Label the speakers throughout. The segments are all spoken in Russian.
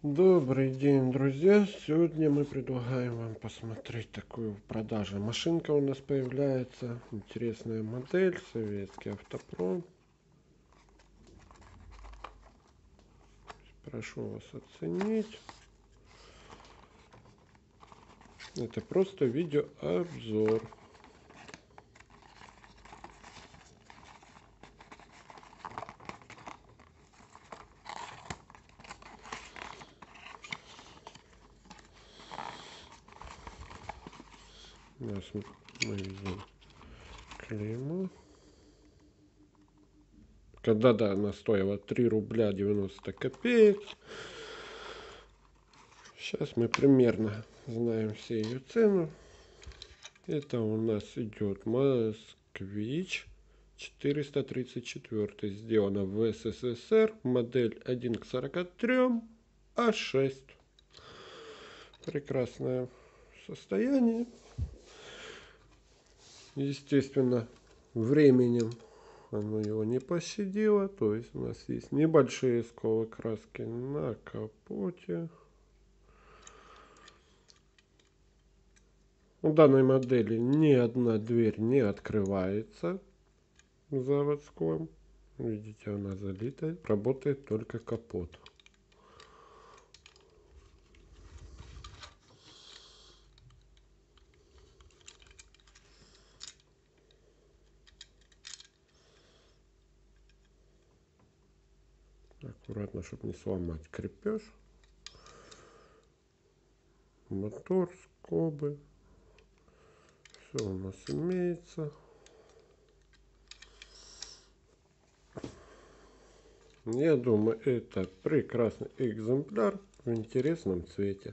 Speaker 1: Добрый день, друзья! Сегодня мы предлагаем вам посмотреть такую в продаже. Машинка у нас появляется. Интересная модель. Советский автопром. Прошу вас оценить. Это просто видеообзор. Мы видим клеймо. Когда она стоила 3 рубля 90 копеек. Сейчас мы примерно знаем все ее цену. Это у нас идет Москвич 434, сделана в СССР, модель 1 к 43, А6. Прекрасное состояние. Естественно, временем оно его не пощадило, то есть у нас есть небольшие сколы краски на капоте. У данной модели ни одна дверь не открывается в заводском. Видите, она залита. Работает только капот. Аккуратно, чтобы не сломать крепеж. Мотор, скобы. Все у нас имеется. Я думаю, это прекрасный экземпляр в интересном цвете.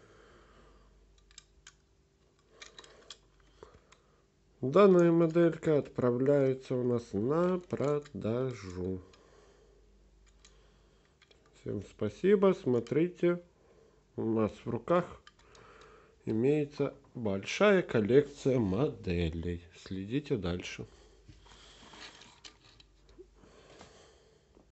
Speaker 1: Данная моделька отправляется у нас на продажу. Всем спасибо. Смотрите, у нас в руках имеется большая коллекция моделей. Следите дальше.